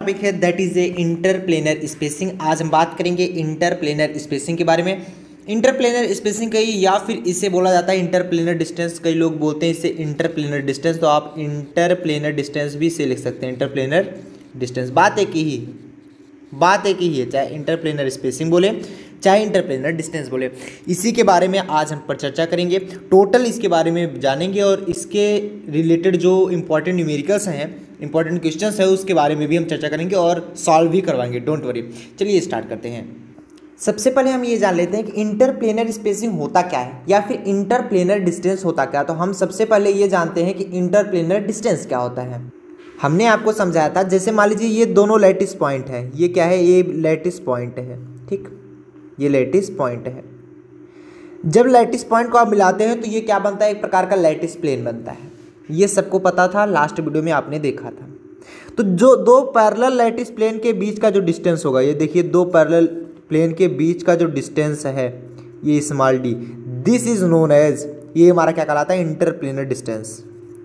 Topic है that is a interplanar spacing. आज हम बात करेंगे इंटरप्लेनर स्पेसिंग के बारे में। इंटरप्लेनर स्पेसिंग कई या फिर इसे बोला जाता है इंटरप्लेनर डिस्टेंस, कई लोग बोलते हैं इसे इंटरप्लेनर डिस्टेंस, तो आप इंटरप्लेनर डिस्टेंस भी इसे लिख सकते हैं। इंटरप्लेनर डिस्टेंस बात एक ही है, चाहे इंटरप्लेनर स्पेसिंग बोले चाहे इंटरप्लेनर डिस्टेंस बोले। इसी के बारे में आज हम पर चर्चा करेंगे, टोटल इसके बारे में जानेंगे और इसके रिलेटेड जो इंपॉर्टेंट न्यूमेरिकल्स हैं, इंपॉर्टेंट क्वेश्चंस है, उसके बारे में भी हम चर्चा करेंगे और सॉल्व भी करवाएंगे, डोंट वरी। चलिए स्टार्ट करते हैं। सबसे पहले हम ये जान लेते हैं कि इंटरप्लेनर स्पेसिंग होता क्या है या फिर इंटरप्लेनर डिस्टेंस होता क्या। तो हम सबसे पहले ये जानते हैं कि इंटरप्लेनर डिस्टेंस क्या होता है। हमने आपको समझाया था, जैसे मान लीजिए ये दोनों लैटिस पॉइंट है, ये क्या है, ये लैटिस पॉइंट है, ठीक, ये लैटिस पॉइंट है। जब लैटिस पॉइंट को आप मिलाते हैं तो ये क्या बनता है, एक प्रकार का लैटिस प्लेन बनता है। ये सबको पता था, लास्ट वीडियो में आपने देखा था। तो जो दो पैरेलल लैटिस प्लेन के बीच का जो डिस्टेंस होगा, ये देखिए दो पैरेलल प्लेन के बीच का जो डिस्टेंस है ये small D, this is known as, ये हमारा क्या कहलाता है, इंटरप्लेनर डिस्टेंस।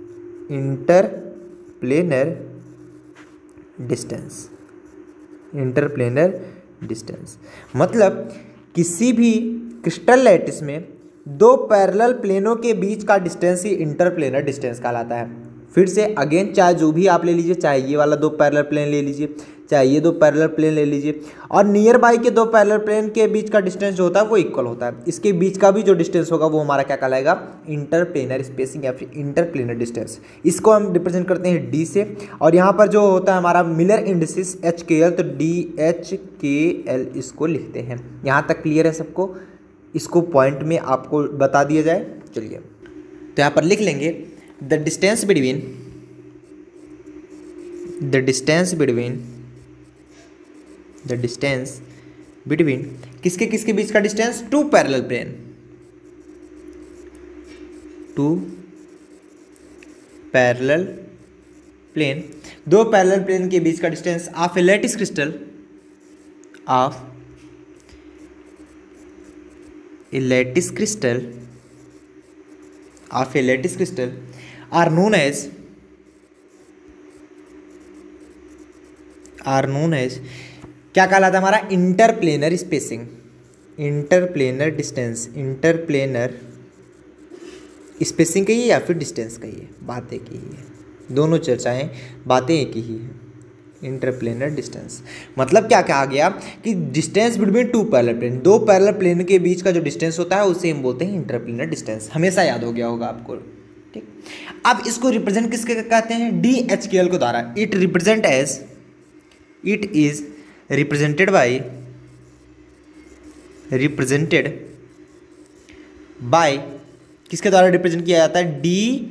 इंटरप्लेनर डिस्टेंस मतलब किसी भी क्रिस्टल लैटिस में दो पैरेलल प्लेनों के बीच का डिस्टेंस ही इंटरप्लेनर डिस्टेंस कहलाता है। फिर से अगेन, चाहे जो भी आप ले लीजिए, चाहे ये वाला दो पैरेलल प्लेन ले लीजिए, चाहे ये दो पैरेलल प्लेन ले लीजिए, और नियर बाई के दो पैरेलल प्लेन के बीच का डिस्टेंस जो होता है वो इक्वल होता है। इसके बीच का भी जो डिस्टेंस होगा वो हमारा क्या कहलाएगा, इंटरप्लेनर स्पेसिंग या फिर इंटरप्लेनर डिस्टेंस। इसको हम रिप्रेजेंट करते हैं डी से, और यहाँ पर जो होता है हमारा मिलर इंडिसेस HKL, तो DHKL इसको लिखते हैं। यहाँ तक क्लियर है सबको, इसको पॉइंट में आपको बता दिया जाए। चलिए तो यहाँ पर लिख लेंगे द डिस्टेंस बिटवीन किसके किसके बीच का डिस्टेंस, टू पैरेलल प्लेन, दो पैरेलल प्लेन के बीच का distance of a lattice crystal are known as क्या कहलाता है हमारा, interplanar spacing, interplanar distance. Interplanar spacing कहिए या फिर डिस्टेंस कहिए, बात एक ही है, दोनों चर्चाएं बातें एक ही है। इंटरप्लेनर डिस्टेंस मतलब क्या कहा गया कि distance between two parallel plane, दो पैरेलल प्लेन के बीच का जो डिस्टेंस होता है उसे हम बोलते हैं इंटरप्लेनर डिस्टेंस। हमेशा याद हो गया होगा आपको, ठीक। अब इसको रिप्रेजेंट किसके कहते हैं, DHKL को द्वारा। इट इज रिप्रेजेंटेड बाय किसके द्वारा रिप्रेजेंट किया जाता है,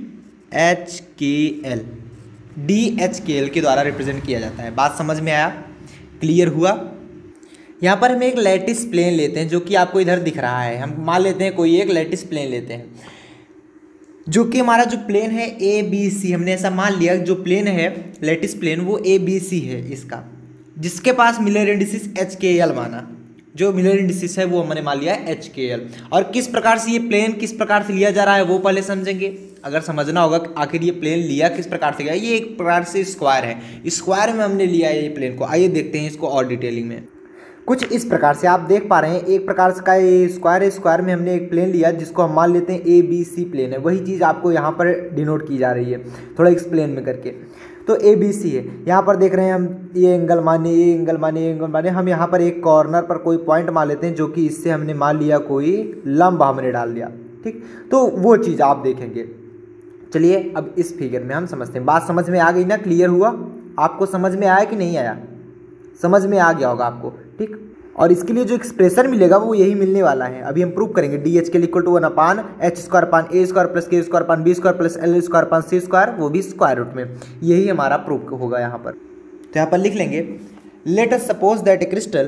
DHKL के द्वारा रिप्रेजेंट किया जाता है। बात समझ में आया, क्लियर हुआ। यहाँ पर हम एक लैटिस प्लेन लेते हैं जो कि आपको इधर दिख रहा है। हम मान लेते हैं कोई एक लैटिस प्लेन लेते हैं, जो कि हमारा जो प्लेन है ABC, हमने ऐसा मान लिया जो प्लेन है लैटिस प्लेन वो ABC है इसका, जिसके पास मिलर इंडिसेस HKL माना, जो मिलर इंडिसेस है वो हमने मान लिया है HKL। और किस प्रकार से ये प्लेन किस प्रकार से लिया जा रहा है वो पहले समझेंगे। अगर समझना होगा आखिर ये प्लेन लिया किस प्रकार से गया, ये एक प्रकार से स्क्वायर है, स्क्वायर में हमने लिया है ये प्लेन को। आइए देखते हैं इसको और डिटेलिंग में। कुछ इस प्रकार से आप देख पा रहे हैं, एक प्रकार से का ये स्क्वायर है, स्क्वायर में हमने एक प्लेन लिया जिसको हम मान लेते हैं ABC प्लेन है। वही चीज़ आपको यहाँ पर डिनोट की जा रही है थोड़ा एक्सप्लेन में करके। तो ABC है, यहाँ पर देख रहे हैं हम, ये एंगल माने, ये एंगल माने, ये एंगल माने। हम यहाँ पर एक कॉर्नर पर कोई पॉइंट मान लेते हैं जो कि इससे हमने मान लिया कोई लंब हमने डाल दिया, ठीक। तो वो चीज़ आप देखेंगे। चलिए अब इस फिगर में हम समझते हैं। बात समझ में आ गई ना, क्लियर हुआ? आपको समझ में आया कि नहीं आया? समझ में आ गया होगा आपको, ठीक। और इसके लिए जो एक्सप्रेशन मिलेगा वो यही मिलने वाला है। अभी हम प्रूव करेंगे DHKL = 1/(a²+k²+b²+l²+c², वो भी स्क्वायर रूट में। यही हमारा प्रूफ होगा यहाँ पर। तो यहाँ पर लिख लेंगे let us suppose that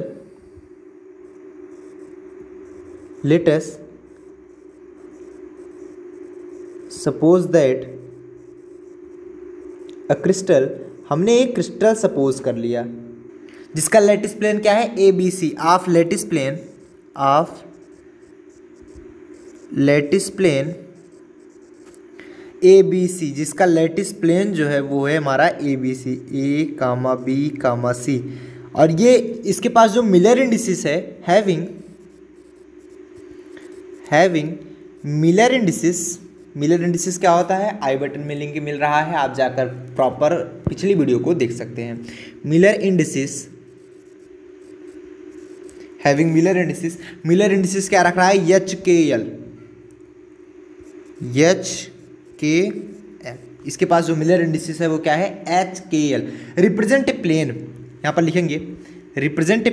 a crystal, हमने एक क्रिस्टल सपोज कर लिया जिसका लैटिस प्लेन क्या है, ABC of lattice plane A B C, जिसका लैटिस प्लेन जो है वो है हमारा ए बी सी, ए कामा बी कामा सी। और ये इसके पास जो मिलर इंडिसेस है, हैविंग मिलर इंडिसेस क्या होता है, आई बटन में लिंक मिल रहा है, आप जाकर प्रॉपर पिछली वीडियो को देख सकते हैं। Miller indices, having Miller indices क्या रख रहा है, एच के एल, इसके पास जो मिलर इंडिसेस है वो क्या है, H K L. Represent a plane, यहां पर लिखेंगे रिप्रेजेंट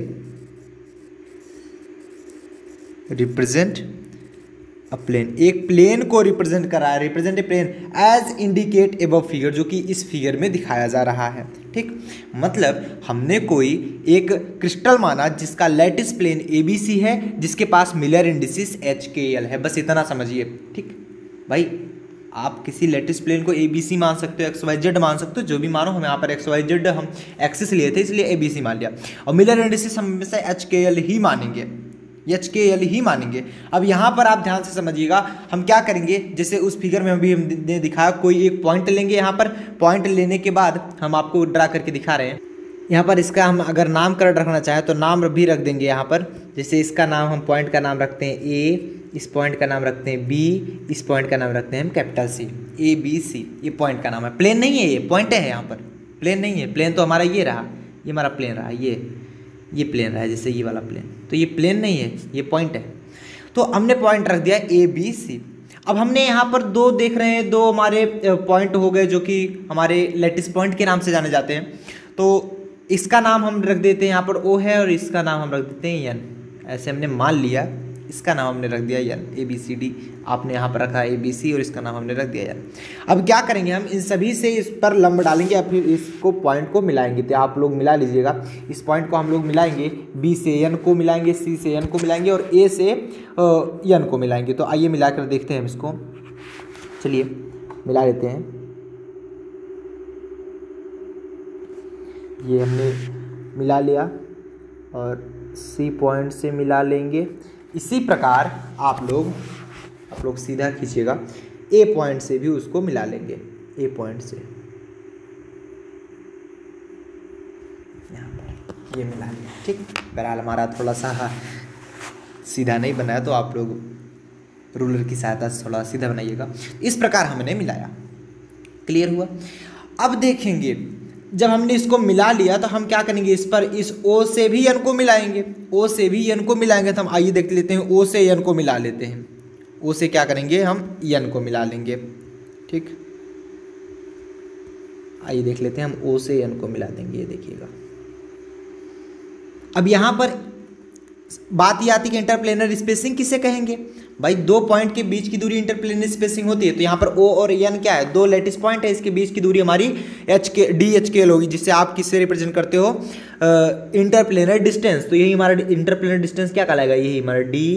अ प्लेन, एक प्लेन को रिप्रेजेंट कर रहा है, represent a plane as indicate above figure, जो कि इस फिगर में दिखाया जा रहा है। ठीक, मतलब हमने कोई एक क्रिस्टल माना जिसका लैटिस प्लेन ABC है, जिसके पास मिलर इंडिसेस HKL है, बस इतना समझिए। ठीक भाई, आप किसी लैटिस प्लेन को ABC मान सकते हो, XYZ मान सकते हो, जो भी मानो, हम यहाँ पर XYZ हम एक्सिस लिए थे इसलिए ABC मान लिया, और मिलर इंडिसेस हम हमेशा HKL ही मानेंगे, HKL ही मानेंगे। अब यहाँ पर आप ध्यान से समझिएगा, हम क्या करेंगे, जैसे उस फिगर में अभी हमने दिखाया, कोई एक पॉइंट लेंगे, यहाँ पर पॉइंट लेने के बाद हम आपको ड्रा करके दिखा रहे हैं। यहाँ पर इसका हम अगर नामकरण रखना चाहें तो नाम भी रख देंगे यहाँ पर, जैसे इसका नाम हम पॉइंट का नाम रखते हैं A, इस पॉइंट का नाम रखते हैं B, इस पॉइंट का नाम रखते हैं हम कैपिटल C, ABC, ये पॉइंट का नाम है। प्लेन नहीं है, ये पॉइंट है, यहाँ पर प्लेन नहीं है। प्लेन तो हमारा ये रहा, ये हमारा प्लेन रहा, ये प्लेन रहा है, जैसे ये वाला प्लेन, तो ये प्लेन नहीं है, ये पॉइंट है। तो हमने पॉइंट रख दिया ABC। अब हमने यहाँ पर दो देख रहे हैं, दो हमारे पॉइंट हो गए जो कि हमारे लैटिस पॉइंट के नाम से जाने जाते हैं। तो इसका नाम हम रख देते हैं यहाँ पर O है, और इसका नाम हम रख देते हैं N। ऐसे हमने मान लिया, इसका नाम हमने रख दिया N, ABCD, आपने यहाँ पर रखा ABC, और इसका नाम हमने रख दिया N। अब क्या करेंगे, हम इन सभी से इस पर लंब डालेंगे, या फिर इसको पॉइंट को मिलाएंगे। तो आप लोग मिला लीजिएगा, इस पॉइंट को हम लोग मिलाएंगे, B से N को मिलाएंगे, C से N को मिलाएंगे, और A से N को मिलाएंगे। तो आइए मिलाकर देखते हैं हम इसको, चलिए मिला लेते हैं। ये हमने मिला लिया, और C पॉइंट से मिला लेंगे। इसी प्रकार आप लोग सीधा खींचिएगा, A पॉइंट से भी उसको मिला लेंगे, A पॉइंट से यहाँ पर ये मिला लिया। ठीक, बहरहाल हमारा थोड़ा सा सीधा नहीं बनाया, तो आप लोग रूलर की सहायता से थोड़ा सीधा बनाइएगा। इस प्रकार हमने मिलाया, क्लियर हुआ। अब देखेंगे, जब हमने इसको मिला लिया तो हम क्या करेंगे, इस पर इस O से भी N को मिलाएंगे, O से भी N को मिलाएंगे। तो हम आइए देख लेते हैं, O से N को मिला लेते हैं। O से क्या करेंगे, हम N को मिला लेंगे। ठीक, आइए देख लेते हैं, हम O से N को मिला देंगे, ये देखिएगा। अब यहाँ पर बात ये आती है कि इंटरप्लेनर स्पेसिंग किसे कहेंगे। भाई, दो पॉइंट के बीच की दूरी इंटरप्लेनर स्पेसिंग होती है। तो यहाँ पर O और N क्या है, दो लैटिस पॉइंट है, इसके बीच की दूरी हमारी DHKL होगी, जिससे आप किससे रिप्रेजेंट करते हो, इंटरप्लेनर डिस्टेंस। तो यही हमारा इंटरप्लेनर डिस्टेंस क्या कहलाएगा, यही हमारा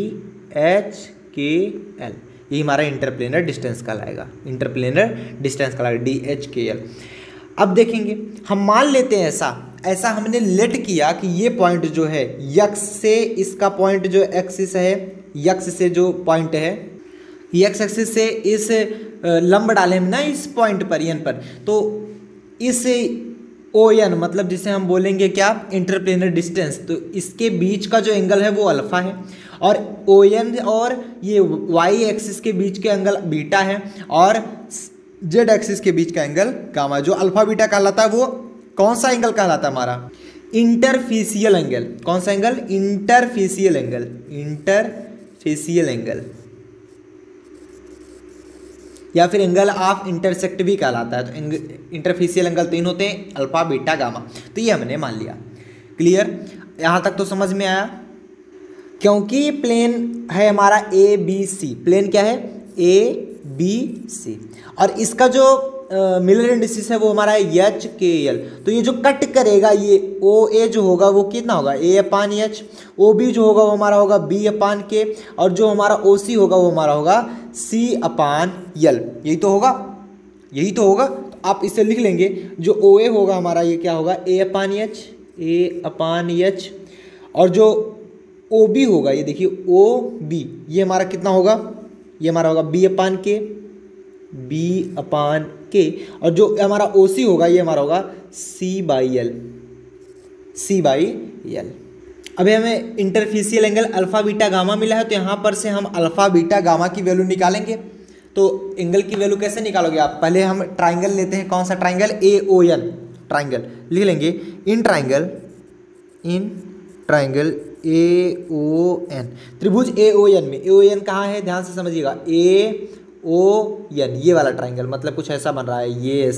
DHKL, यही हमारा इंटरप्लेनर डिस्टेंस कहलाएगा, इंटरप्लेनर डिस्टेंस कहलाएगा DHKL। अब देखेंगे, हम मान लेते हैं ऐसा हमने लेट किया कि ये पॉइंट जो है यक्स से, इसका पॉइंट जो एक्सिस है, यक्स से जो पॉइंट है, यक्स एक्सिस से इस लंब डाले हम ना इस पॉइंट पर, N पर, तो इस ON मतलब जिसे हम बोलेंगे क्या, इंटरप्लेनर डिस्टेंस, तो इसके बीच का जो एंगल है वो अल्फा है, और ON और ये Y एक्सिस के बीच के एंगल बीटा है, और Z एक्सिस के बीच का एंगल गामा। जो अल्फा बीटा कहलाता है वो कौन सा एंगल कहलाता है, हमारा इंटरफेसियल एंगल। कौन सा angle, interfacial angle, interfacial angle, या फिर एंगल ऑफ इंटरसेक्ट भी कहलाता है। तो इंटरफेसियल एंगल तीन होते हैं, अल्फा बीटा गामा। तो ये हमने मान लिया, क्लियर, यहां तक तो समझ में आया। क्योंकि प्लेन है हमारा ABC, प्लेन क्या है, ABC, और इसका जो मिलर इंडिसेस है वो हमारा है HKL। तो ये जो कट करेगा, ये OA जो होगा वो कितना होगा, A/H, OB जो होगा वो हमारा होगा B/K, और जो हमारा OC होगा वो हमारा होगा C/L। यही तो होगा, यही तो होगा। तो आप इसे लिख लेंगे, जो OA होगा हमारा ये क्या होगा, A/H, और जो OB होगा, ये देखिए OB, ये हमारा कितना होगा, ये हमारा होगा B/K, B/K, और जो हमारा OC होगा ये हमारा होगा C/L। अभी हमें interfacial angle alpha beta gamma मिला है, तो यहाँ पर से हम अल्फा बीटा गामा की वैल्यू निकालेंगे। तो एंगल की वैल्यू कैसे निकालोगे आप? पहले हम ट्राइंगल लेते हैं। कौन सा ट्राइंगल? AON ट्राइंगल लिख लेंगे। इन ट्राइंगल AON, त्रिभुज AON में, AON कहाँ है ध्यान से समझिएगा, AON ये वाला ट्राइंगल, मतलब कुछ ऐसा बन रहा है, ये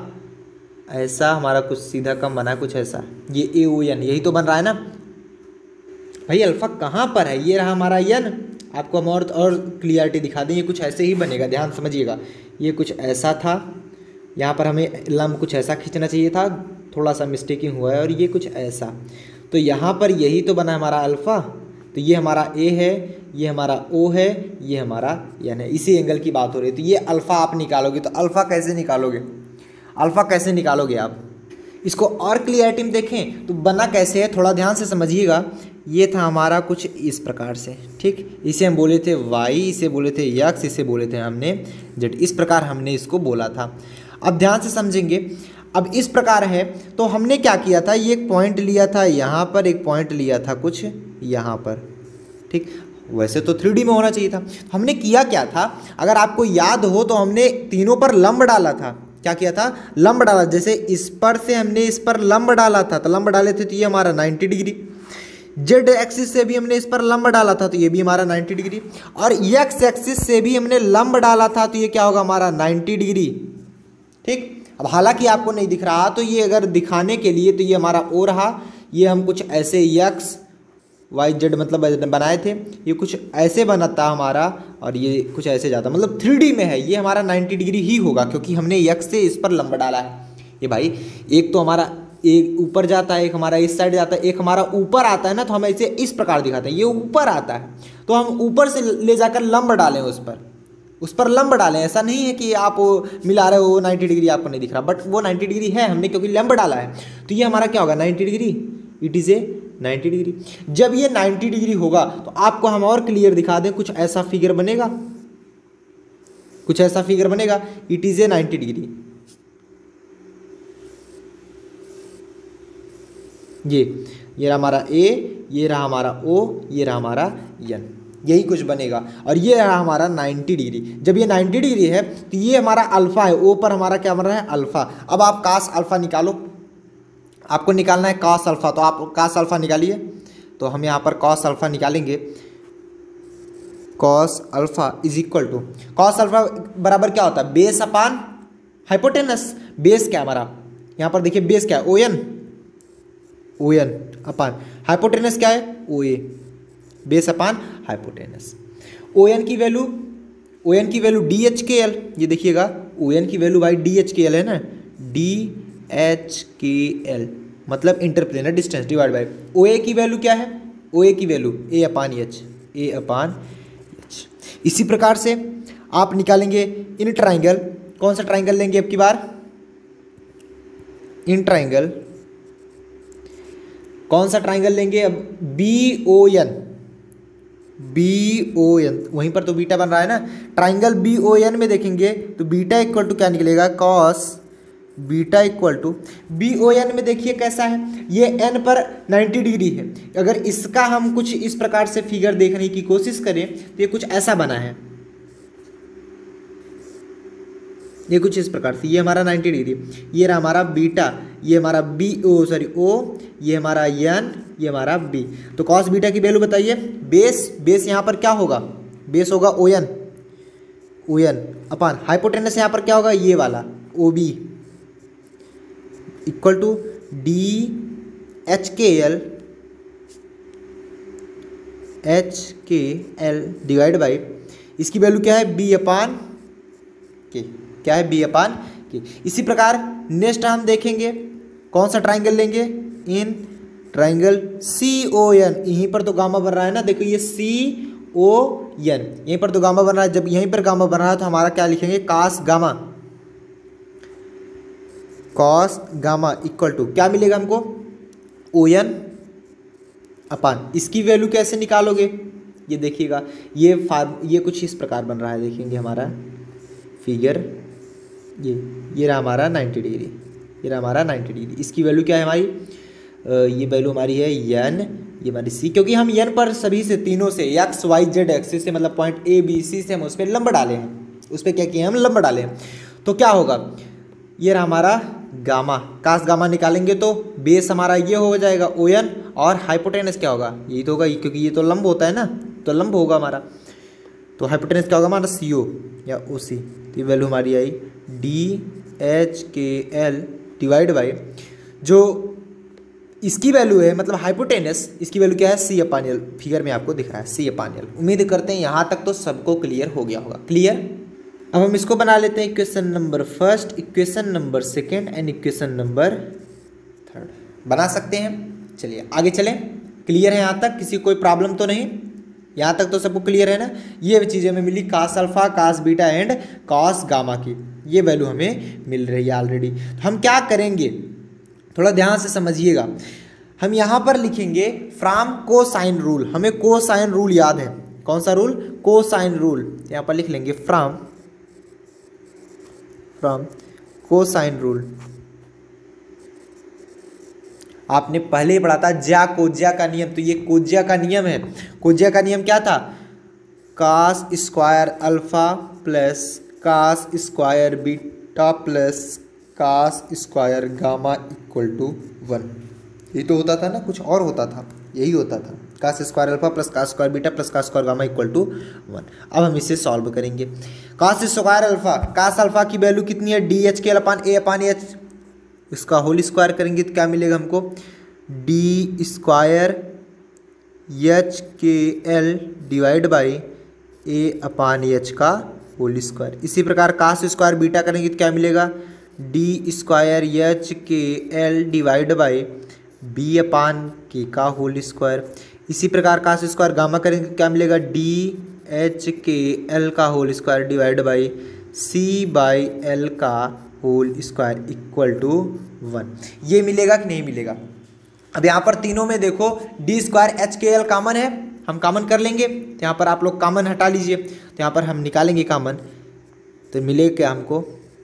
ऐसा हमारा कुछ सीधा कम बना है, कुछ ऐसा, ये AON यही तो बन रहा है ना भाई। अल्फा कहाँ पर है? ये रहा हमारा n। आपको हम और क्लियरिटी दिखा दें, ये कुछ ऐसे ही बनेगा, ध्यान समझिएगा। ये कुछ ऐसा था, यहाँ पर हमें लंब कुछ ऐसा खींचना चाहिए था, थोड़ा सा मिस्टेकिंग हुआ है, और ये कुछ ऐसा, तो यहाँ पर यही तो बना हमारा अल्फ़ा। तो ये हमारा A है, ये हमारा O है, ये हमारा n है। इसी एंगल की बात हो रही है। तो ये अल्फ़ा आप निकालोगे, तो अल्फ़ा कैसे निकालोगे आप? इसको और क्लियरिटी में देखें तो बना कैसे है, थोड़ा ध्यान से समझिएगा। ये था हमारा कुछ इस प्रकार से, ठीक। इसे हम बोले थे y, इसे बोले थे x, इसे बोले थे हमने z। इस प्रकार हमने इसको बोला था। अब ध्यान से समझेंगे। अब इस प्रकार है, तो हमने क्या किया था, ये एक पॉइंट लिया था यहाँ पर, एक पॉइंट लिया था कुछ यहाँ पर, ठीक। वैसे तो 3D में होना चाहिए था। हमने किया क्या था, अगर आपको याद हो तो हमने तीनों पर लंब डाला था। क्या किया था? लंब डाला। जैसे इस पर से हमने इस पर लंब डाला था, तो लंब डाले थे तो ये हमारा 90 डिग्री। जेड एक्सिस से भी हमने इस पर लंब डाला था, तो ये भी हमारा 90 डिग्री। और एक्स एक्सिस से भी हमने लंब डाला था, तो ये क्या होगा हमारा 90 डिग्री, ठीक। अब हालांकि आपको नहीं दिख रहा, तो ये अगर दिखाने के लिए, तो ये हमारा O रहा। ये हम कुछ ऐसे एक्स वाई जेड मतलब बनाए थे, ये कुछ ऐसे बनता हमारा, और ये कुछ ऐसे जाता, मतलब 3D में है। ये हमारा 90 डिग्री ही होगा, क्योंकि हमने एक्स से इस पर लंब डाला है। ये भाई एक तो हमारा एक ऊपर जाता है, एक हमारा इस साइड जाता है, एक हमारा ऊपर आता है ना, तो हम इसे इस प्रकार दिखाते हैं। ये ऊपर आता है, तो हम ऊपर से ले जाकर लंब डालें उस पर लंब डालें। ऐसा नहीं है कि आप मिला रहे हो 90 डिग्री आपको नहीं दिख रहा, बट वो 90 डिग्री है हमने, क्योंकि लंब डाला है। तो ये हमारा क्या होगा 90 degree, it is a 90 degree. जब ये 90 डिग्री होगा, तो आपको हम और क्लियर दिखा दें, कुछ ऐसा फिगर बनेगा, इट इज़ ए 90 डिग्री। ये रहा हमारा A, ये रहा हमारा O, ये रहा हमारा n, यही कुछ बनेगा। और ये रहा हमारा 90 डिग्री। जब ये 90 डिग्री है, तो ये हमारा अल्फ़ा है, O पर हमारा क्या बन रहा है अल्फ़ा। अब आप कास अल्फ़ा निकालो, आपको निकालना है कास अल्फ़ा, तो आप कास अल्फ़ा निकालिए। तो हम यहाँ पर कॉस अल्फ़ा निकालेंगे। Cos alpha is equal to, cos alpha बराबर क्या होता है, बेस अपान हाइपोटेनस। बेस क्या हमारा, यहाँ पर देखिए बेस क्या है ON अपान हाइपोटेनस क्या है OA, base upon hypotenuse. ON की वैल्यू DHKL, ये देखिएगा ON की वैल्यू भाई DHKL है ना, DHKL मतलब interplanar distance divide by OA की वैल्यू क्या है, OA की वैल्यू A अपान H। इसी प्रकार से आप निकालेंगे इन ट्राइंगल। कौन सा ट्राइंगल लेंगे अब की बार, इन ट्राइंगल। कौन सा ट्राइंगल लेंगे अब, BON, वहीं पर तो बीटा बन रहा है ना। ट्राइंगल BON में देखेंगे तो बीटा इक्वल टू क्या निकलेगा, cos beta equal to, BON में देखिए कैसा है, ये n पर 90 डिग्री है। अगर इसका हम कुछ इस प्रकार से फिगर देखने की कोशिश करें, तो ये कुछ ऐसा बना है, ये कुछ इस प्रकार से, ये हमारा 90 डिग्री, ये रहा हमारा बीटा, ये हमारा O, ये हमारा n, ये हमारा B। तो कॉस बीटा की वैल्यू बताइए। बेस यहाँ पर क्या होगा, बेस होगा ON अपान हाइपोटेनस यहाँ पर क्या होगा, ये वाला OB equal to DHKL divide by, इसकी वैल्यू क्या है B अपान K, क्या है B अपान K। इसी प्रकार नेक्स्ट हम देखेंगे कौन सा ट्राइंगल लेंगे, इन ट्राइंगल CON। यहीं पर तो गामा बन रहा है ना, देखो ये CON, यहीं पर तो गामा बन रहा है। जब यहीं पर गामा बन रहा है, तो हमारा क्या लिखेंगे, कॉस गामा इक्वल टू क्या मिलेगा हमको, ON अपान, इसकी वैल्यू कैसे निकालोगे, ये देखिएगा, ये कुछ इस प्रकार बन रहा है, देखेंगे हमारा फिगर ये रहा हमारा 90 डिग्री, ये रहा हमारा 90 डिग्री। इसकी वैल्यू क्या है हमारी, ये वैल्यू हमारी है एन, ये हमारी सी, क्योंकि हम एन पर सभी से तीनों से एक्स वाई जेड एक्सिस से मतलब पॉइंट ए बी सी से हम उस पर लंब डाले हैं, उस पर क्या किए हम लंब डाले हैं। तो क्या होगा, ये रहा हमारा गामा, कास गामा निकालेंगे तो बेस हमारा ये हो जाएगा ओ एन, और हाइपोटेनस क्या होगा, यही तो होगा क्योंकि ये तो लंब होता है ना, तो लंब होगा हमारा। तो हाइपोटेनस क्या होगा हमारा सी ओ या ओ सी। तो ये वैल्यू हमारी आई D H K L divide by जो इसकी वैल्यू है मतलब हाइपोटेनस, इसकी वैल्यू क्या है सी अपान एल, फिगर में आपको दिख रहा है सी अपान एल। उम्मीद करते हैं यहाँ तक तो सबको क्लियर हो गया होगा। क्लियर। अब हम इसको बना लेते हैं equation number first, equation number second and equation number third बना सकते हैं। चलिए आगे चलें। क्लियर है यहाँ तक, किसी कोई प्रॉब्लम तो नहीं, यहाँ तक तो सबको क्लियर है ना। ये चीज़ें हमें मिली cos alpha, cos beta and cos gamma की, ये वैल्यू हमें मिल रही है ऑलरेडी। तो हम क्या करेंगे, थोड़ा ध्यान से समझिएगा। हम यहाँ पर लिखेंगे फ्रॉम कोसाइन रूल, हमें कोसाइन रूल याद है। कौन सा रूल, कोसाइन रूल। यहाँ पर लिख लेंगे फ्रॉम कोसाइन रूल। आपने पहले ही पढ़ा था कोज्या का नियम, तो ये कोज्या का नियम है। कोज्या का नियम क्या था, cos square alpha plus cos square beta plus cos square gamma equal to 1। ये तो होता था ना, कुछ और होता था, यही होता था, cos square alpha plus cos square beta plus cos square gamma equal to 1। अब हम इसे सॉल्व करेंगे। Cos square alpha, cos alpha की वैल्यू कितनी है, D H K L upon A upon H, इसका होल स्क्वायर करेंगे तो क्या मिलेगा हमको, D square H K L divide by A upon H का होल स्क्वायर। इसी प्रकार कास स्क्वायर बीटा करेंगे तो क्या मिलेगा, D square H K L divide by B upon K का होल स्क्वायर। इसी प्रकार कास स्क्वायर गामा करेंगे तो क्या मिलेगा, डी एच के एल का whole square divide by C by L का होल स्क्वायर इक्वल टू 1। ये मिलेगा कि नहीं मिलेगा। अब यहाँ पर तीनों में देखो D square H K L common है, हम कॉमन कर लेंगे। तो यहाँ पर आप लोग कॉमन हटा लीजिए, तो यहाँ पर हम निकालेंगे कॉमन, तो मिलेगा क्या हमको,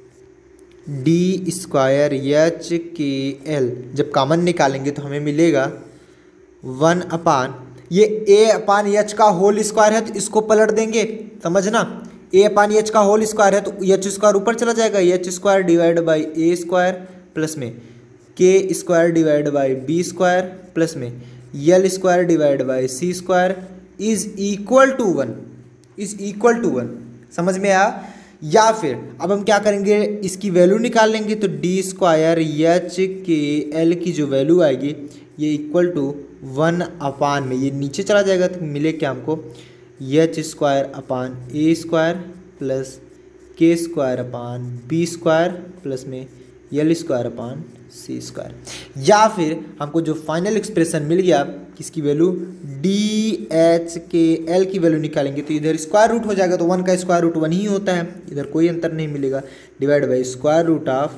D square H K L. जब कॉमन निकालेंगे तो हमें मिलेगा 1 अपान, ये ए अपान एच का होल स्क्वायर है तो इसको पलट देंगे, समझना। ए अपान एच का होल स्क्वायर है तो एच स्क्वायर ऊपर चला जाएगा, H square divide by A square plus में K square divide by B square plus में L square divide by C square is equal to 1, is equal to 1। समझ में आया। या फिर अब हम क्या करेंगे, इसकी वैल्यू निकाल लेंगे, तो D square H K L की जो वैल्यू आएगी ये इक्वल टू 1 अपान में, ये नीचे चला जाएगा तो मिले क्या हमको, H square upon A square plus K square upon B square plus में L square upon C square. या फिर हमको जो फाइनल एक्सप्रेशन मिल गया किसकी value, D H K L की वैल्यू निकालेंगे तो इधर स्क्वायर रूट हो जाएगा, तो 1 का स्क्वायर रूट 1 ही होता है, इधर कोई अंतर नहीं मिलेगा, divide by square root of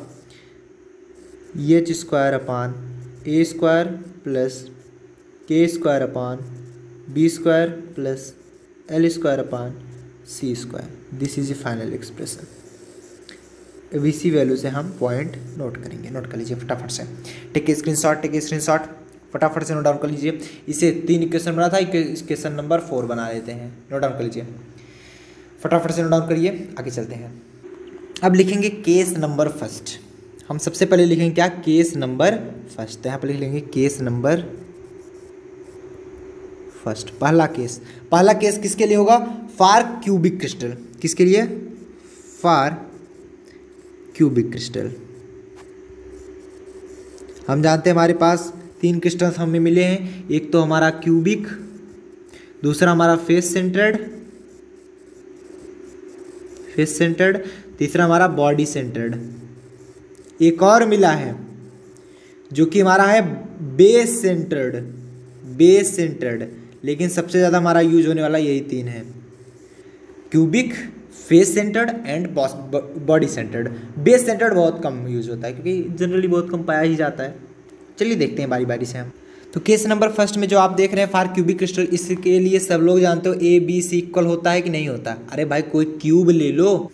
H square upon A square plus K square upon B square plus L square upon C square. This is a final expression. अब इसी वैल्यू से हम पॉइंट नोट करेंगे, नोट कर लीजिए फटाफट से, take a screenshot, फटाफट से नोट डाउन कर लीजिए। इसे 3 इक्वेशन बना था, इक्वेशन नंबर 4 बना लेते हैं, नोट डाउन कर लीजिए, फटाफट से नोट डाउन करिए, आगे चलते हैं। अब लिखेंगे केस नंबर फर्स्ट। हम सबसे पहले लिखेंगे क्या, केस नंबर फर्स्ट। यहाँ पर लिख लेंगे केस नंबर फर्स्ट। पहला केस किसके लिए होगा, फॉर क्यूबिक क्रिस्टल। किसके लिए, फॉर क्यूबिक क्रिस्टल। हम जानते हैं हमारे पास 3 क्रिस्टल्स हमें मिले हैं, एक तो हमारा क्यूबिक, दूसरा हमारा फेस सेंटर्ड, तीसरा हमारा बॉडी सेंटर्ड। एक और मिला है जो कि हमारा है बेस सेंटर्ड, लेकिन सबसे ज़्यादा हमारा यूज होने वाला यही 3 है, cubic, face centred and body centred. Base centred बहुत कम यूज होता है क्योंकि जनरली बहुत कम पाया ही जाता है। चलिए देखते हैं बारी बारी से हम। तो केस नंबर फर्स्ट में जो आप देख रहे हैं फॉर क्यूबिक क्रिस्टल, इसके लिए सब लोग जानते हो ए बी सी इक्वल होता है कि नहीं होता। अरे भाई कोई क्यूब ले लो,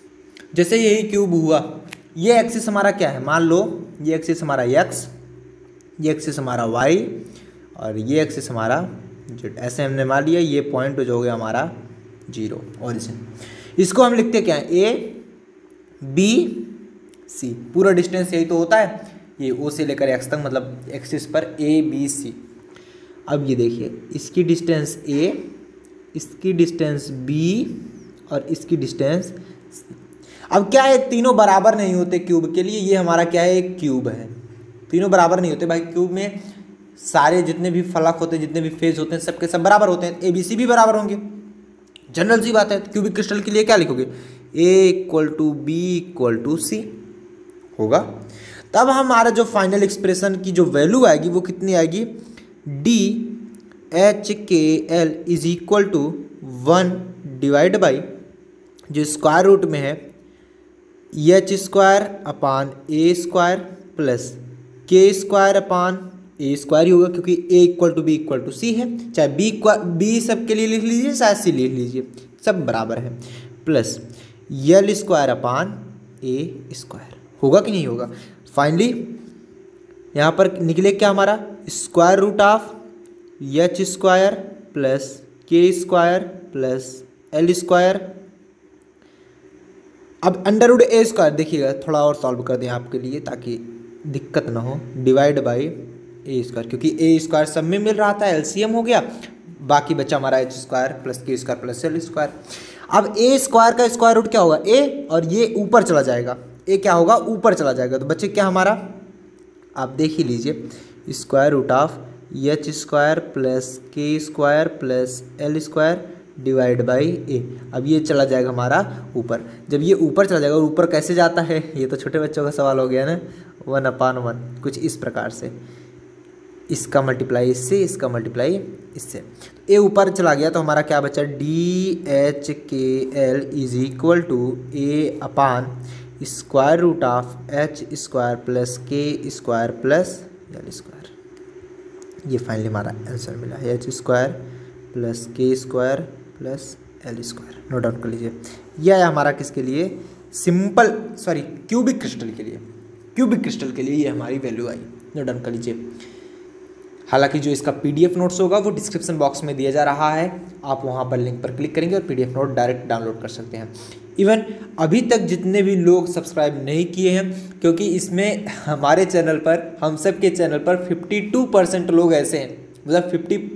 जैसे यही क्यूब हुआ, ये एक्सिस हमारा क्या है, मान लो ये एक्सिस हमारा एक्स, ये एक्सिस हमारा वाई और ये एक्सिस हमारा जेड, ऐसे हमने मान लिया। ये पॉइंट जो हो गया हमारा 0 ओरिजिन। इसको हम लिखते क्या है, ए बी सी, पूरा डिस्टेंस यही तो होता है, ये ओ से लेकर एक्स तक, मतलब एक्सिस पर ए बी सी। अब ये देखिए इसकी डिस्टेंस ए, इसकी डिस्टेंस बी और इसकी डिस्टेंस सी। अब क्या है, तीनों बराबर नहीं होते क्यूब के लिए, ये हमारा क्या है, एक क्यूब है, तीनों बराबर नहीं होते भाई। क्यूब में सारे जितने भी फलक होते हैं, जितने भी फेज होते हैं, सबके सब बराबर होते हैं, ए बी सी भी बराबर होंगे, जनरल सी बात है। क्यूबिक क्रिस्टल के लिए क्या लिखोगे, A equal to B equal to C होगा। तब हमारा जो फाइनल एक्सप्रेशन की जो वैल्यू आएगी वो कितनी आएगी, D H K L is equal to 1 divide by जो स्क्वायर रूट में है H square upon A square plus K square upon A square ही होगा, क्योंकि A equal to B equal to C है। चाहे बी सबके लिए लिख लीजिए, चाहे सी लिख लीजिए, सब बराबर है, plus L square upon A square होगा कि नहीं होगा। फाइनली यहाँ पर निकले क्या हमारा, square root of H square plus K square plus L square. अब अंडर रूट ए स्क्वायर देखिएगा, थोड़ा और सॉल्व कर दें आपके लिए ताकि दिक्कत ना हो, डिवाइड बाई ए स्क्वायर, क्योंकि ए स्क्वायर सब में मिल रहा था, एलसीएम हो गया, बाकी बचा हमारा H square plus K square plus L square. अब ए स्क्वायर का स्क्वायर रूट क्या होगा, ए, और ये ऊपर चला जाएगा, ए क्या होगा, ऊपर चला जाएगा, तो बच्चे क्या हमारा, आप देख ही लीजिए, square root of H square plus K square plus L square divide by A. अब ये चला जाएगा हमारा ऊपर, जब ये ऊपर चला जाएगा, और ऊपर कैसे जाता है, ये तो छोटे बच्चों का सवाल हो गया ना, 1/1, कुछ इस प्रकार से, इसका मल्टीप्लाई इससे, इसका मल्टीप्लाई इससे, ए ऊपर चला गया तो हमारा क्या बचा, D H K L is equal to A upon square root of H square plus K square plus L square. ये फाइनली हमारा आंसर मिला है, H square plus K square plus L square. Note down कर लीजिए, यह है हमारा किसके लिए, सिंपल सॉरी क्यूबिक क्रिस्टल के लिए, क्यूबिक क्रिस्टल के लिए ये हमारी वैल्यू आई। नोट डाउन कर लीजिए। हालांकि जो इसका पीडीएफ नोट्स होगा वो डिस्क्रिप्शन बॉक्स में दिया जा रहा है, आप वहाँ पर लिंक पर क्लिक करेंगे और पीडीएफ नोट डायरेक्ट डाउनलोड कर सकते हैं। इवन अभी तक जितने भी लोग सब्सक्राइब नहीं किए हैं, क्योंकि इसमें हमारे चैनल पर, हम सब के चैनल पर 52% लोग ऐसे हैं, मतलब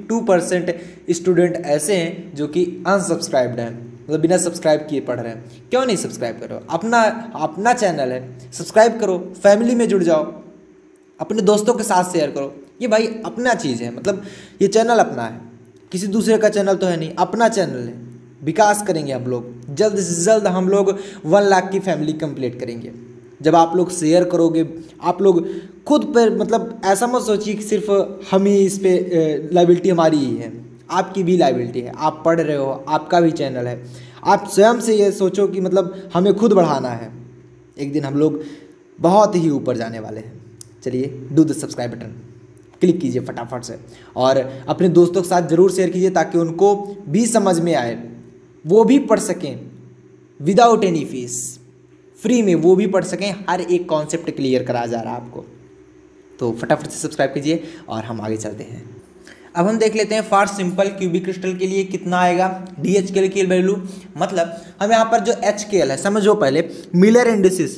52% स्टूडेंट ऐसे हैं जो कि अनसब्सक्राइब्ड हैं, मतलब बिना सब्सक्राइब किए पढ़ रहे हैं। क्यों नहीं सब्सक्राइब करो, अपना चैनल है, सब्सक्राइब करो, फैमिली में जुड़ जाओ, अपने दोस्तों के साथ शेयर करो। ये भाई अपना चीज़ है, मतलब ये चैनल अपना है, किसी दूसरे का चैनल तो है नहीं, अपना चैनल है। विकास करेंगे हम लोग, जल्द से जल्द हम लोग 1 लाख की फैमिली कंप्लीट करेंगे। जब आप लोग शेयर करोगे, आप लोग खुद पर, मतलब ऐसा मत सोचिए कि सिर्फ हम ही इस पे लाइबिलिटी हमारी ही है, आपकी भी लाइबिलिटी है। आप पढ़ रहे हो, आपका भी चैनल है, आप स्वयं से ये सोचो कि मतलब हमें खुद बढ़ाना है। एक दिन हम लोग बहुत ही ऊपर जाने वाले हैं। चलिए, do the subscribe button, click कीजिए फटाफट से, और अपने दोस्तों के साथ ज़रूर शेयर कीजिए ताकि उनको भी समझ में आए, वो भी पढ़ सकें विदाउट एनी फीस, फ्री में वो भी पढ़ सकें। हर एक कॉन्सेप्ट क्लियर कराया जा रहा है आपको, तो फटाफट से सब्सक्राइब कीजिए और हम आगे चलते हैं। अब हम देख लेते हैं फॉर सिंपल क्यूबिक क्रिस्टल के लिए कितना आएगा डी एच के एल की वैल्यू। मतलब हम यहाँ पर जो एच के एल है, समझो पहले मिलर इंडिसिस,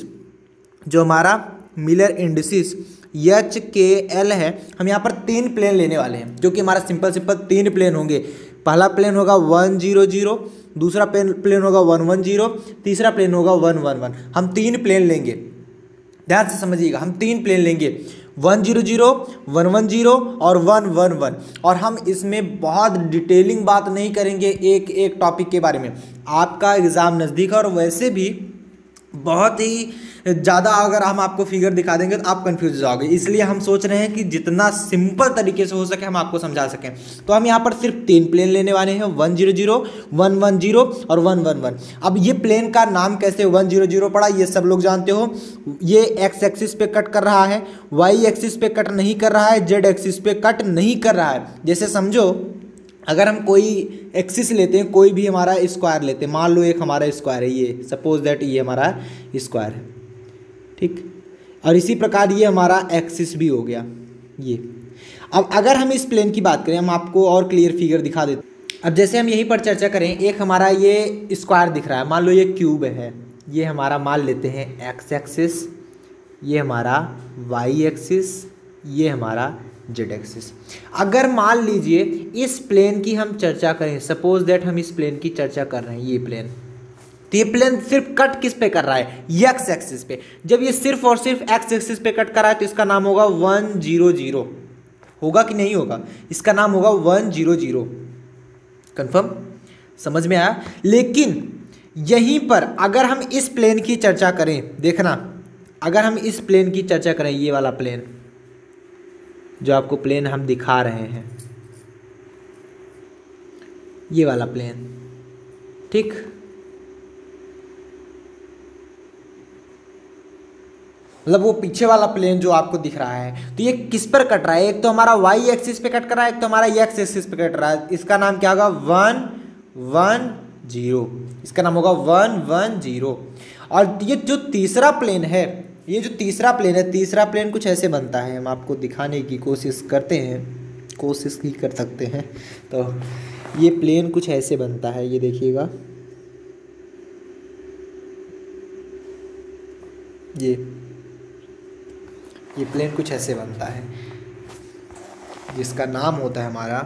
जो हमारा Miller indices H K L है, हम यहाँ पर 3 प्लेन लेने वाले हैं, जो कि हमारा सिंपल 3 प्लेन होंगे। पहला प्लेन होगा 1 0 0, दूसरा प्लेन होगा 1 1 0, तीसरा प्लेन होगा 1 1 1। हम 3 प्लेन लेंगे, ध्यान से समझिएगा, हम 3 प्लेन लेंगे, 1 0 0, 1 1 0 और 1 1 1। और हम इसमें बहुत डिटेलिंग बात नहीं करेंगे एक एक टॉपिक के बारे में, आपका एग्ज़ाम नज़दीक है और वैसे भी बहुत ही ज़्यादा अगर हम आपको फिगर दिखा देंगे तो आप कंफ्यूज हो जाओगे। इसलिए हम सोच रहे हैं कि जितना सिंपल तरीके से हो सके हम आपको समझा सकें। तो हम यहाँ पर सिर्फ 3 प्लेन लेने वाले हैं, 1 0 0, 1 1 0 और 1 1 1। अब ये प्लेन का नाम कैसे 1 0 0 पड़ा, ये सब लोग जानते हो। ये एक्स एक्सिस पे कट कर रहा है, वाई एक्सिस पे कट नहीं कर रहा है, जेड एक्सिस पे कट नहीं कर रहा है। जैसे समझो अगर हम कोई एक्सिस लेते हैं, कोई भी हमारा स्क्वायर लेते हैं, मान लो एक हमारा स्क्वायर है ये, सपोज दैट ये हमारा स्क्वायर है, ठीक। और इसी प्रकार ये हमारा एक्सिस भी हो गया ये। अब अगर हम इस प्लेन की बात करें, हम आपको और क्लियर फिगर दिखा देते हैं। अब जैसे हम यहीं पर चर्चा करें, एक हमारा ये स्क्वायर दिख रहा है, मान लो ये क्यूब है, ये हमारा मान लेते हैं एक्स एक्सिस, ये हमारा वाई एक्सिस, ये हमारा जेड एक्सिस। अगर मान लीजिए इस प्लेन की हम चर्चा करें, सपोज दैट हम इस प्लेन की चर्चा कर रहे हैं, ये प्लेन, तो ये प्लेन सिर्फ कट किस पे कर रहा है, एक्स एक्सिस पे। जब ये सिर्फ और सिर्फ एक्स एक्सिस पे कट कर रहा है तो इसका नाम होगा 100, होगा कि नहीं होगा, इसका नाम होगा 100। कंफर्म, समझ में आया। लेकिन यहीं पर अगर हम इस प्लेन की चर्चा करें, देखना, अगर हम इस प्लेन की चर्चा करें, ये वाला प्लेन जो आपको प्लेन हम दिखा रहे हैं, ये वाला प्लेन, ठीक, मतलब वो पीछे वाला प्लेन जो आपको दिख रहा है, तो ये किस पर कट रहा है, एक तो हमारा वाई एक्सिस पे कट कर रहा है, एक तो हमारा एक्स एक्सिस पे कट रहा है। इसका नाम क्या होगा, 110, इसका नाम होगा 110। और ये जो तीसरा प्लेन है, ये जो तीसरा प्लेन है, तीसरा प्लेन कुछ ऐसे बनता है, हम आपको दिखाने की कोशिश करते हैं, कोशिश ही कर सकते हैं। तो ये प्लेन कुछ ऐसे बनता है, ये देखिएगा, ये प्लेन कुछ ऐसे बनता है, जिसका नाम होता है हमारा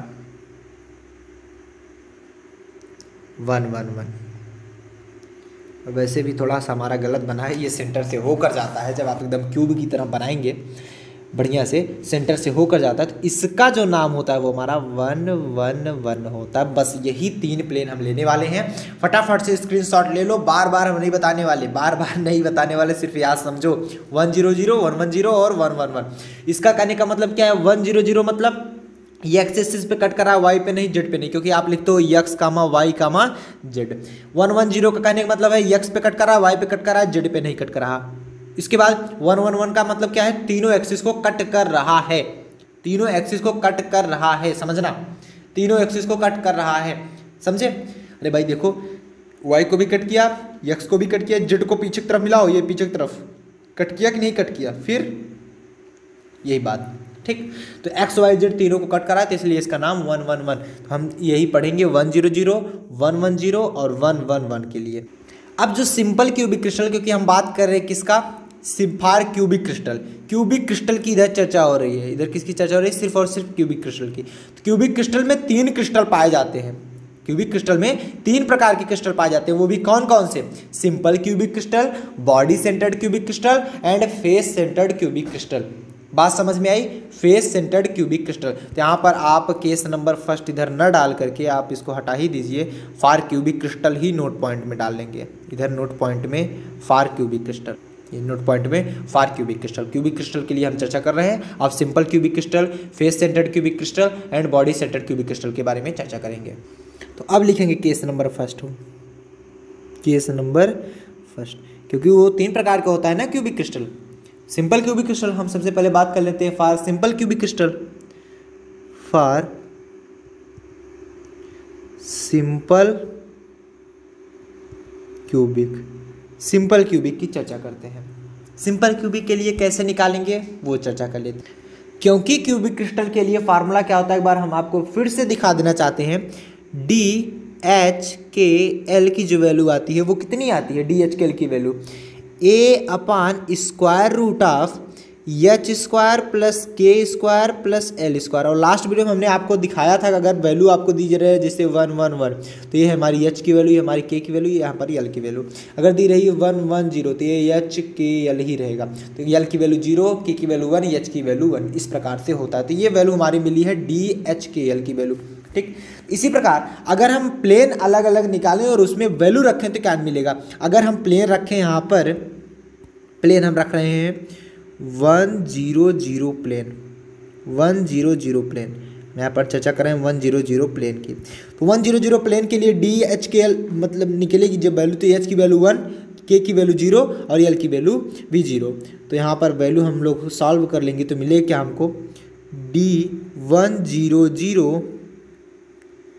111। वैसे भी थोड़ा सा हमारा गलत बना है, ये सेंटर से होकर जाता है, जब आप एकदम क्यूब की तरह बनाएंगे बढ़िया से, सेंटर से होकर जाता है, तो इसका जो नाम होता है वो हमारा 111 होता है। बस यही 3 प्लेन हम लेने वाले हैं, फटाफट से स्क्रीनशॉट ले लो, बार बार हम नहीं बताने वाले, सिर्फ याद समझो 100, 110 और 111। इसका कहने का मतलब क्या है, 100 मतलब ये एक्स एक्सिस पे कट कर रहा है, वाई पे नहीं, जेड पे नहीं, क्योंकि आप लिखते हो X comma Y comma Z. 110 का कहने का मतलब है एक्स पे कट कर रहा है, वाई पे कट कर रहा है, जेड पे नहीं कट कर रहा। इसके बाद 111 का मतलब क्या है, तीनों एक्सिस को कट कर रहा है, तीनों एक्सिस को कट कर रहा है, समझना, तीनों एक्सिस को कट कर रहा है, समझे। अरे भाई देखो, वाई को भी कट किया, एक्स को भी कट किया, जेड को पीछे की तरफ मिलाओ, ये पीछे की तरफ कट किया कि नहीं कट किया, फिर यही बात, ठीक। तो एक्स वाई जेड तीनों को कट करा है, तो इसलिए इसका नाम 111। तो हम यही पढ़ेंगे 100, 110 और 111 के लिए। अब जो सिंपल क्यूबिक क्रिस्टल, क्योंकि हम बात कर रहे हैं किसका, सिम्फार क्यूबिक क्रिस्टल, क्यूबिक क्रिस्टल की इधर चर्चा हो रही है, इधर किसकी चर्चा हो रही है, सिर्फ और सिर्फ क्यूबिक क्रिस्टल की। तो क्यूबिक क्रिस्टल में 3 क्रिस्टल पाए जाते हैं, क्यूबिक क्रिस्टल में 3 प्रकार के क्रिस्टल पाए जाते हैं, वो भी कौन कौन से, simple cubic crystal, body centred cubic crystal and face centred cubic crystal. बात समझ में आई, फेस सेंटर्ड क्यूबिक क्रिस्टल। तो यहाँ पर आप केस नंबर फर्स्ट इधर न डाल करके आप इसको हटा ही दीजिए, फार क्यूबिक क्रिस्टल ही नोट पॉइंट में डाल लेंगे, इधर नोट पॉइंट में फार क्यूबिक क्रिस्टल, ये नोट पॉइंट में for cubic crystal. Cubic crystal के लिए हम चर्चा कर रहे हैं, अब simple cubic crystal, face centred cubic crystal and body centred cubic crystal के बारे में चर्चा करेंगे। तो अब लिखेंगे case number first, case number first, क्योंकि वो 3 प्रकार का होता है ना cubic crystal. Simple cubic crystal हम सबसे पहले बात कर लेते हैं, for simple cubic crystal, for simple cubic की चर्चा करते हैं। सिंपल क्यूबिक के लिए कैसे निकालेंगे वो चर्चा कर लेते हैं, क्योंकि क्यूबिक क्रिस्टल के लिए फार्मूला क्या होता है, एक बार हम आपको फिर से दिखा देना चाहते हैं। DHKL की जो वैल्यू आती है वो कितनी आती है, DHKL की value A/√ऑफ H² plus K² plus L²। और लास्ट वीडियो में हमने आपको दिखाया था कि अगर वैल्यू आपको दी जा रही है जैसे 111, तो ये हमारी H की वैल्यू, ये हमारी K की वैल्यू, यहाँ पर L की वैल्यू। अगर दी रही है 110 तो ये HKL ही रहेगा, तो L की वैल्यू 0, K की वैल्यू 1, H की वैल्यू 1, इस प्रकार से होता है। तो ये वैल्यू हमारी मिली है DHKL की वैल्यू, ठीक। इसी प्रकार अगर हम प्लेन अलग अलग निकालें और उसमें वैल्यू रखें तो क्या मिलेगा, अगर हम प्लेन रखें, यहाँ पर प्लेन हम रख रहे हैं 100 प्लेन, 100 प्लेन, यहाँ पर चर्चा करें 100 प्लेन की। तो 100 प्लेन के लिए DHKL मतलब निकलेगी जब वैल्यू, तो H की वैल्यू 1, K की वैल्यू 0 और L की वैल्यू भी 0। तो यहाँ पर वैल्यू हम लोग सॉल्व कर लेंगे तो मिलेगा क्या हमको, D100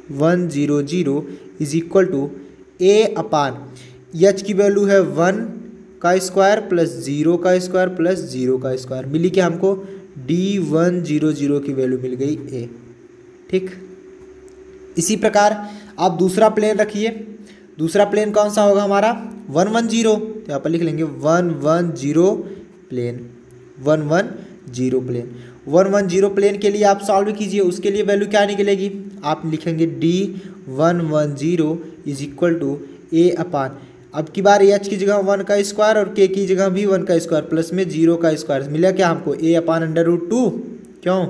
100 is equal to A upon H की वैल्यू है 1 का स्क्वायर प्लस 0 का स्क्वायर प्लस 0 का स्क्वायर, मिली कि हमको D100 की वैल्यू मिल गई ए। ठीक, इसी प्रकार आप दूसरा प्लेन रखिए। दूसरा प्लेन कौन सा होगा हमारा 110, तो यहाँ पर लिख लेंगे 110 प्लेन, 110 प्लेन। 110 प्लेन के लिए आप सॉल्व कीजिए, उसके लिए वैल्यू क्या निकलेगी, आप लिखेंगे D110 is equal to A upon, अब की बार एच की जगह 1 का स्क्वायर और के की जगह भी 1 का स्क्वायर प्लस में 0 का स्क्वायर, मिला क्या हमको ए अपान √2, क्यों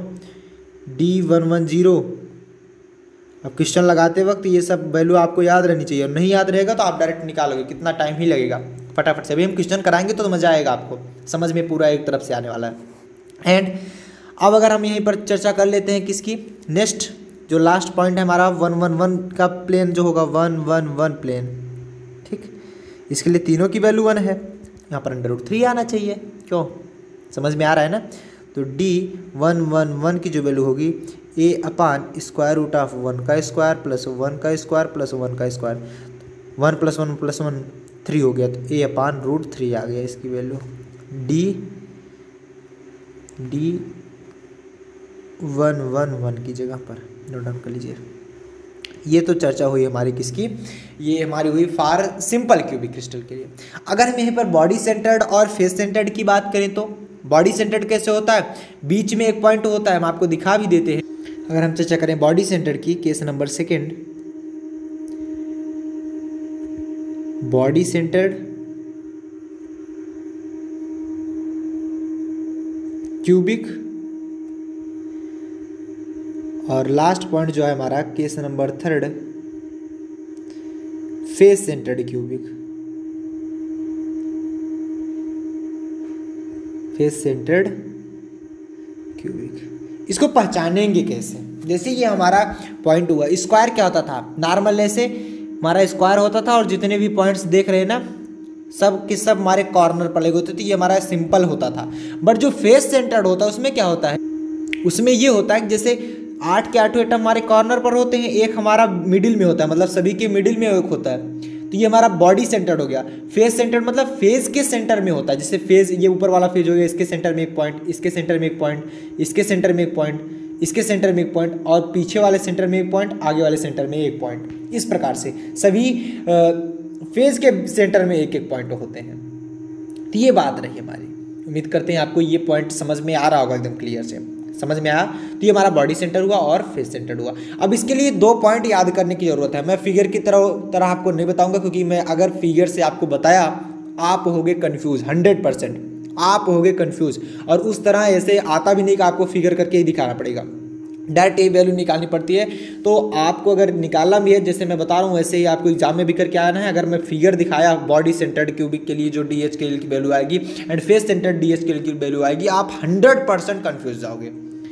D110। अब क्वेश्चन लगाते वक्त ये सब वैल्यू आपको याद रहनी चाहिए, और नहीं याद रहेगा तो आप डायरेक्ट निकालोगे, कितना टाइम ही लगेगा, फटाफट से। अभी हम क्वेश्चन कराएंगे तो मज़ा आएगा आपको, समझ में पूरा एक तरफ से आने वाला है। एंड अब अगर हम यहीं पर चर्चा कर लेते हैं किसकी, नेक्स्ट जो लास्ट पॉइंट है हमारा 111 का प्लेन जो होगा 111 प्लेन। ठीक, इसके लिए तीनों की वैल्यू 1 है, यहाँ पर √3 आना चाहिए, क्यों, समझ में आ रहा है ना। तो D111 की जो वैल्यू होगी A upon square root of 1 का स्क्वायर प्लस 1 का स्क्वायर प्लस 1 का स्क्वायर, 1 + 1 + 1 3 हो गया, तो ए अपान √3 आ गया इसकी वैल्यू। D111 की जगह पर नोट डाउन कर लीजिए। ये तो चर्चा हुई हमारी किसकी, ये हमारी हुई फॉर सिंपल क्यूबिक क्रिस्टल के लिए। अगर हम यहीं पर बॉडी सेंटर्ड और फेस सेंटर्ड की बात करें तो बॉडी सेंटर्ड कैसे होता है, बीच में एक पॉइंट होता है, हम आपको दिखा भी देते हैं। अगर हम चर्चा करें बॉडी सेंटर्ड की, case number 2, body centred cubic, और लास्ट पॉइंट जो है हमारा case number 3 face centred cubic, face centred cubic. इसको पहचानेंगे कैसे, जैसे ये हमारा पॉइंट हुआ, स्क्वायर क्या होता था, नॉर्मल ऐसे हमारा स्क्वायर होता था और जितने भी पॉइंट्स देख रहे हैं ना सब के सब हमारे कॉर्नर पर लगे होते थे, ये हमारा सिंपल होता था। बट जो फेस सेंटर्ड होता है उसमें क्या होता है, उसमें ये होता है कि जैसे 8 के 8 एटम हमारे कॉर्नर पर होते हैं, एक हमारा मिडिल में होता है, मतलब सभी के मिडिल में एक होता है, तो ये हमारा बॉडी सेंटर्ड हो गया। फेस सेंटर्ड मतलब फेस के सेंटर में होता है, जैसे फेस ये ऊपर वाला फेज हो गया, इसके सेंटर में एक पॉइंट, इसके सेंटर में एक पॉइंट, इसके सेंटर में एक पॉइंट, इसके सेंटर में एक पॉइंट, और पीछे वाले सेंटर में एक पॉइंट, आगे वाले सेंटर में एक पॉइंट। इस प्रकार से सभी फेज के सेंटर में एक एक पॉइंट होते हैं। तो ये बात रही हमारी, उम्मीद करते हैं आपको ये पॉइंट समझ में आ रहा होगा, एकदम क्लियर से समझ में आया। तो ये हमारा बॉडी सेंटर हुआ और फेस सेंटर हुआ। अब इसके लिए 2 पॉइंट याद करने की जरूरत है। मैं फिगर की तरह आपको नहीं बताऊंगा, क्योंकि मैं अगर फिगर से आपको बताया आप होगे कंफ्यूज, 100% आप होगे कंफ्यूज, और उस तरह ऐसे आता भी नहीं कि आपको फिगर करके ही दिखाना पड़ेगा, डायरेक्ट ये वैल्यू निकालनी पड़ती है। तो आपको अगर निकालना भी है, जैसे मैं बता रहा हूँ वैसे ही आपको एग्जाम में भी करके आना है। अगर मैं फिगर दिखाया बॉडी सेंटर्ड क्यूबिक के लिए जो DHKL की वैल्यू आएगी एंड फेस सेंटर्ड DHKL की वैल्यू आएगी, आप 100% कन्फ्यूज जाओगे,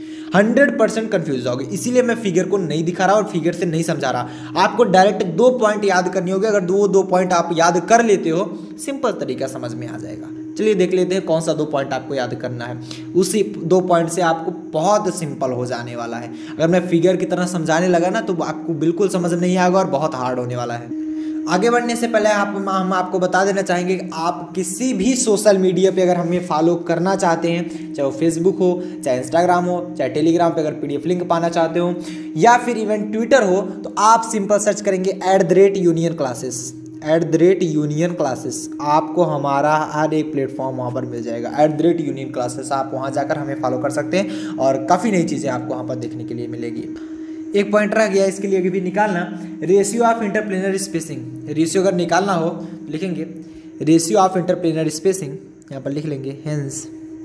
100% कन्फ्यूज जाओगे। इसीलिए मैं फिगर को नहीं दिखा रहा और फिगर से नहीं समझा रहा। आपको डायरेक्ट 2 पॉइंट याद करनी होगी। अगर 2 पॉइंट आप याद कर लेते हो, सिंपल तरीका समझ में आ जाएगा। चलिए देख लेते हैं कौन सा 2 पॉइंट आपको याद करना है। उसी 2 पॉइंट से आपको बहुत सिंपल हो जाने वाला है। अगर मैं फिगर की तरह समझाने लगा ना तो आपको बिल्कुल समझ नहीं आएगा और बहुत हार्ड होने वाला है। आगे बढ़ने से पहले हम आपको बता देना चाहेंगे कि आप किसी भी सोशल मीडिया पे अगर हमें फॉलो करना चाहते हैं, चाहे वो फेसबुक हो, चाहे इंस्टाग्राम हो, चाहे टेलीग्राम पे अगर PDF लिंक पाना चाहते हो, या फिर इवन ट्विटर हो, तो आप सिंपल सर्च करेंगे @union classes, @union classes। आपको हमारा हर एक प्लेटफॉर्म वहाँ पर मिल जाएगा। @union classes आप वहाँ जाकर हमें फॉलो कर सकते हैं और काफ़ी नई चीज़ें आपको वहाँ पर देखने के लिए मिलेगी। एक पॉइंट रह गया, इसके लिए भी निकालना, ratio of interplanar spacing. Ratio अगर निकालना हो लिखेंगे रेशियो ऑफ इंटरप्लेनर स्पेसिंग, यहाँ पर लिख लेंगे hence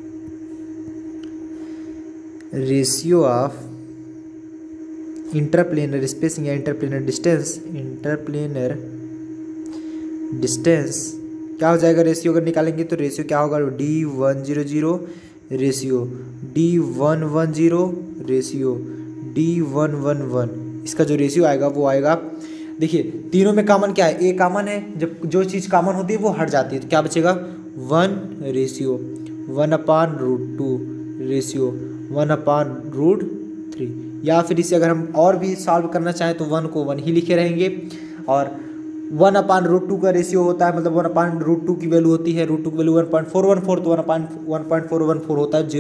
ratio of interplanar spacing या इंटरप्लेनर डिस्टेंस। इंटरप्लेनर डिस्टेंस क्या हो जाएगा, रेशियो अगर निकालेंगे तो रेशियो क्या होगा, D100 ratio D110 ratio D111। इसका जो रेशियो आएगा वो आएगा, देखिए तीनों में कॉमन क्या है, ए कॉमन है। जब जो चीज़ कॉमन होती है वो हट जाती है तो क्या बचेगा, 1 रेशियो 1/√2 रेशियो 1/√3। या फिर इसे अगर हम और भी सॉल्व करना चाहें तो 1 को 1 ही लिखे रहेंगे, और 1/√2 का रेशियो होता है, मतलब 1/√2 की वैल्यू होती है, √2 की वैल्यू 1.414, तो 1.414 होता है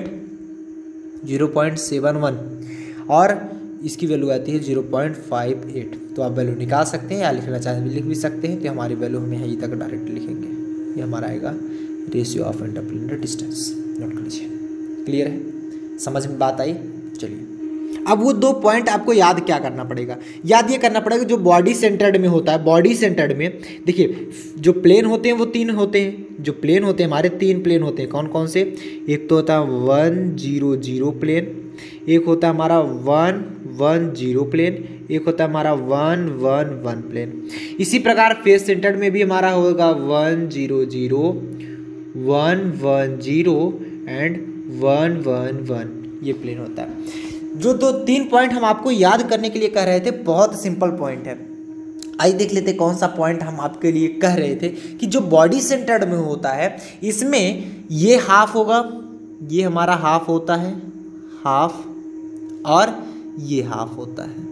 0.71, और इसकी वैल्यू आती है 0.58। तो आप वैल्यू निकाल सकते हैं या लिखना चाहें लिख भी सकते हैं, तो हमारी वैल्यू हम यहीं तक डायरेक्ट लिखेंगे। ये हमारा आएगा ratio of interplanar distance. Note कर लीजिए। क्लियर है, समझ में बात आई? चलिए, अब वो 2 पॉइंट आपको याद क्या करना पड़ेगा, याद ये करना पड़ेगा जो बॉडी सेंटर्ड में होता है। बॉडी सेंटर्ड में देखिए जो प्लेन होते हैं वो 3 होते हैं, जो प्लेन होते हैं हमारे 3 प्लेन होते हैं। कौन कौन से? एक तो होता है 1 0 0 प्लेन, एक होता है हमारा 1 1 0 प्लेन, एक होता है हमारा 1 1 1 प्लेन। इसी प्रकार फेस सेंटर्ड में भी हमारा होगा 1 0 0 1 1 0 एंड 1 1 1, ये प्लेन होता है। जो 3 पॉइंट हम आपको याद करने के लिए कह रहे थे, बहुत सिंपल पॉइंट है। आइए देख लेते कौन सा पॉइंट हम आपके लिए कह रहे थे कि जो बॉडी सेंटर्ड में होता है इसमें ये हाफ होगा, ये हमारा हाफ होता है, हाफ, और ये हाफ होता है,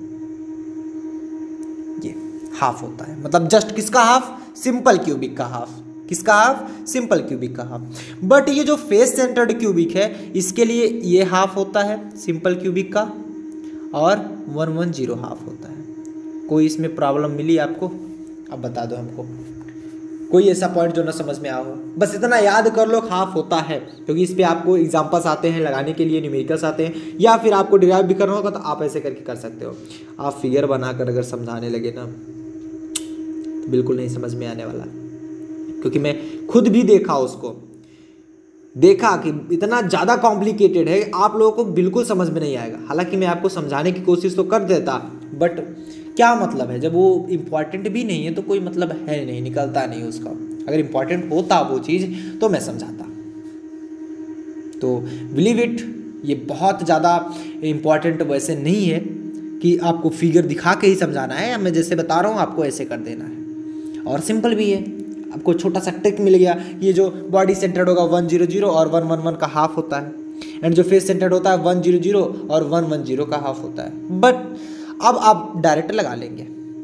ये हाफ होता है। मतलब जस्ट किसका हाफ? सिंपल क्यूबिक का हाफ। किसका हाफ? सिंपल क्यूबिक का हाफ। बट ये जो फेस सेंटर्ड क्यूबिक है इसके लिए ये हाफ होता है सिंपल क्यूबिक का, और 1 1 0 हाफ होता है। कोई इसमें प्रॉब्लम मिली आपको? अब बता दो हमको कोई ऐसा पॉइंट जो ना समझ में आओ। बस इतना याद कर लो, हाफ होता है, क्योंकि इस पे आपको एग्जांपल्स आते हैं लगाने के लिए, न्यूमेरिकल्स आते हैं, या फिर आपको डिराइव भी करना होगा तो आप ऐसे करके कर सकते हो। आप फिगर बनाकर अगर समझाने लगे ना तो बिल्कुल नहीं समझ में आने वाला, क्योंकि मैं खुद भी देखा उसको, देखा कि इतना ज़्यादा कॉम्प्लिकेटेड है, आप लोगों को बिल्कुल समझ में नहीं आएगा। हालांकि मैं आपको समझाने की कोशिश तो कर देता, बट क्या मतलब है, जब वो इम्पॉर्टेंट भी नहीं है तो कोई मतलब है नहीं, निकलता नहीं उसका। अगर इम्पॉर्टेंट होता वो चीज़ तो मैं समझाता। तो बिलीव इट, ये बहुत ज़्यादा इम्पॉर्टेंट वैसे नहीं है कि आपको फिगर दिखा के ही समझाना है, या मैं जैसे बता रहा हूँ आपको ऐसे कर देना है, और सिंपल भी है। आपको छोटा सा ट्रिक मिल गया, ये जो बॉडी सेंटर्ड होगा 1 0 0 और 1 1 1 का हाफ होता है, एंड जो फेस सेंटर्ड होता है 1 0 0 और 1 1 0 का हाफ होता है। बट अब आप डायरेक्ट लगा लेंगे,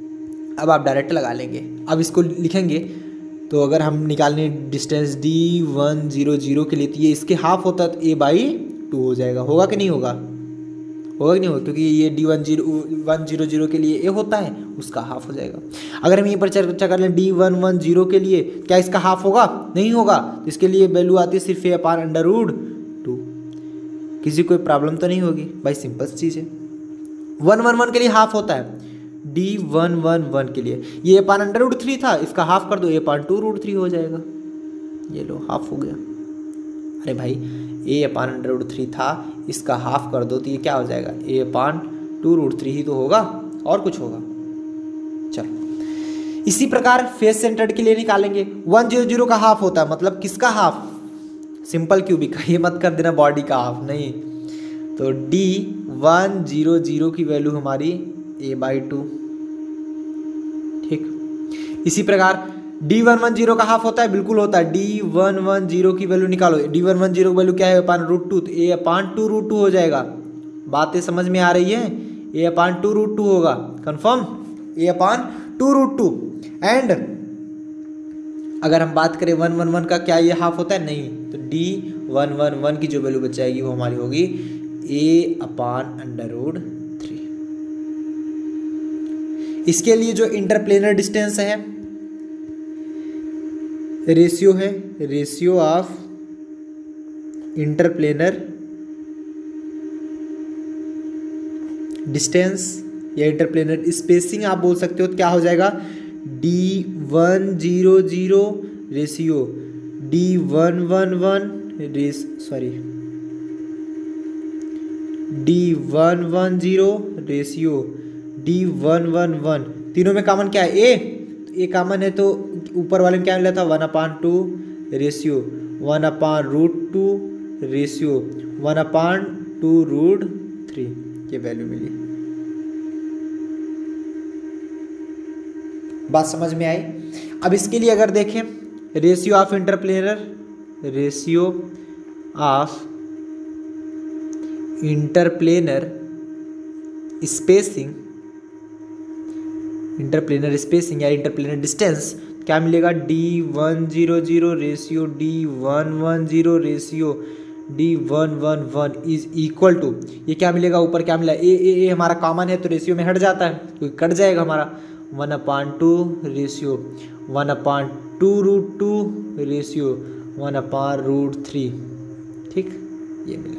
अब इसको लिखेंगे तो अगर हम निकालने डिस्टेंस D1 0 0 के लिए, तो ये इसके हाफ होता है तो A/2 हो जाएगा। होगा कि नहीं होगा? क्योंकि ये D1 0 0 के लिए A होता है, उसका हाफ हो जाएगा। अगर हम यहीं पर चर्चा कर लें D1 1 0 के लिए, क्या इसका हाफ होगा? नहीं होगा, तो इसके लिए वैल्यू आती है सिर्फ A/√2। किसी कोई प्रॉब्लम तो नहीं होगी भाई, सिंपल चीज़ है। 1 1 1 के लिए हाफ होता है, D1 1 1 के लिए ये A/√3 था, इसका हाफ कर दो A/2√3 हो जाएगा। ये लो हाफ हो गया। अरे भाई A/√3 था, इसका हाफ कर दो तो ये क्या हो जाएगा? A/2√3 ही तो होगा, और कुछ होगा? चलो इसी प्रकार फेस सेंटर्ड के लिए निकालेंगे। 1 0 0 का हाफ होता है, मतलब किसका हाफ? सिंपल क्यूबिक का। ये मत कर देना बॉडी का हाफ, नहीं। तो D1 0 0 की वैल्यू हमारी A/2, ठीक। इसी प्रकार D1 1 0 का हाफ होता है, बिल्कुल होता है। D1 1 0 की वैल्यू निकालो, D1 1 0 की वैल्यू क्या है? A/√2, तो A/2√2 हो जाएगा। बातें समझ में आ रही है? A/2√2 होगा, कंफर्म A/2√2। एंड अगर हम बात करें 1 1 1 का, क्या ये हाफ होता है? नहीं। तो D1 1 1 की जो वैल्यू बच जाएगी वो हमारी होगी A/√3। इसके लिए जो इंटरप्लेनर डिस्टेंस है, रेशियो है, रेशियो ऑफ इंटरप्लेनर डिस्टेंस या इंटरप्लेनर स्पेसिंग आप बोल सकते हो, तो क्या हो जाएगा? D1 0 0 ratio D1 1 1 D1 1 0 ratio D1 1 1। तीनों में कॉमन क्या है? A। ए कॉमन है तो ऊपर वाले में क्या मिला था? 1/2 रेशियो 1/√2 रेशियो 1/2√3 ये वैल्यू मिली। बात समझ में आई? अब इसके लिए अगर देखें ratio of interplanar, ratio of interplanar spacing, interplanar spacing या इंटरप्लेनर डिस्टेंस, क्या मिलेगा D100 ratio D110 ratio D111 is equal to, ये क्या मिलेगा, ऊपर क्या मिला ए हमारा कॉमन है तो रेशियो में हट जाता है, क्योंकि कट जाएगा हमारा 1/2 रेशियो 1/2√2 रेशियो 1/√3, ठीक, ये मिला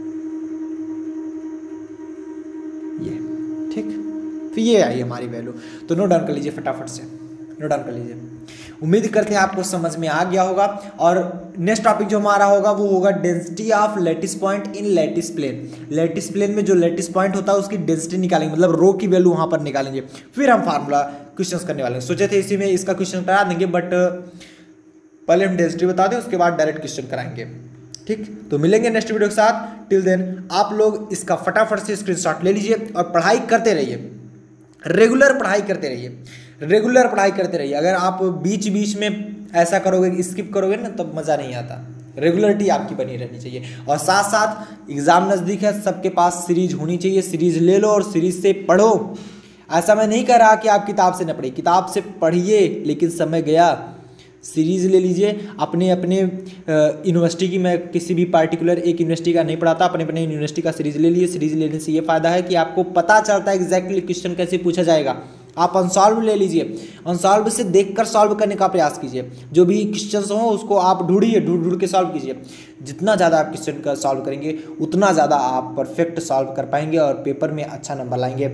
ये, ठीक। फिर ये आई हमारी वैल्यू, तो नोट डाउन कर लीजिए फटाफट से, नोट डाउन कर लीजिए। उम्मीद करते हैं आपको समझ में आ गया होगा। और नेक्स्ट टॉपिक जो हमारा होगा वो होगा density of lattice point in lattice plane. Lattice plane में जो लैटिस पॉइंट होता है उसकी डेंसिटी निकालेंगे, मतलब रो की वैल्यू वहां पर निकालेंगे, फिर हम फार्मूला क्वेश्चंस करने वाले हैं। सोचे थे इसी में इसका क्वेश्चन करा देंगे, बट पहले हम डेंसिटी बता दें, उसके बाद डायरेक्ट क्वेश्चन कराएंगे, ठीक। तो मिलेंगे नेक्स्ट वीडियो के साथ। टिल देन आप लोग इसका फटाफट से स्क्रीनशॉट ले लीजिए और पढ़ाई करते रहिए, रेगुलर पढ़ाई करते रहिए, रेगुलर पढ़ाई करते रहिए। अगर आप बीच बीच में ऐसा करोगे, स्किप करोगे ना, तब मज़ा नहीं आता। रेगुलरिटी आपकी बनी रहनी चाहिए। और साथ साथ एग्ज़ाम नज़दीक है, सबके पास सीरीज होनी चाहिए, सीरीज ले लो और सीरीज से पढ़ो। ऐसा मैं नहीं कह रहा कि आप किताब से न पढ़िए, किताब से पढ़िए, लेकिन समय गया सीरीज़ ले लीजिए। अपने अपने यूनिवर्सिटी की, मैं किसी भी पार्टिकुलर एक यूनिवर्सिटी का नहीं पढ़ाता, अपने अपने यूनिवर्सिटी का सीरीज़ ले लीजिए। सीरीज़ लेने से ये फ़ायदा है कि आपको पता चलता है एग्जैक्टली क्वेश्चन कैसे पूछा जाएगा। आप अनसॉल्व ले लीजिए, अनसॉल्व से देखकर सॉल्व करने का प्रयास कीजिए। जो भी क्वेश्चन हो उसको आप ढूंढिए, ढूंढ के सॉल्व कीजिए। जितना ज़्यादा आप क्वेश्चन का सॉल्व करेंगे उतना ज़्यादा आप परफेक्ट सॉल्व कर पाएंगे और पेपर में अच्छा नंबर लाएंगे।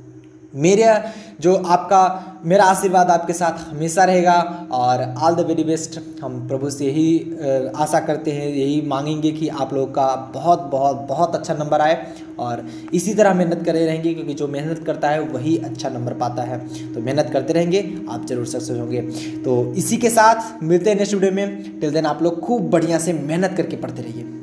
मेरा आशीर्वाद आपके साथ हमेशा रहेगा और ऑल द वेरी बेस्ट। हम प्रभु से यही आशा करते हैं, यही मांगेंगे कि आप लोगों का बहुत बहुत बहुत अच्छा नंबर आए और इसी तरह मेहनत करे रहेंगे, क्योंकि जो मेहनत करता है वही अच्छा नंबर पाता है। तो मेहनत करते रहेंगे, आप जरूर सक्सेस होंगे। तो इसी के साथ मिलते हैं नेक्स्ट वीडियो में। टिल देन आप लोग खूब बढ़िया से मेहनत करके पढ़ते रहिए।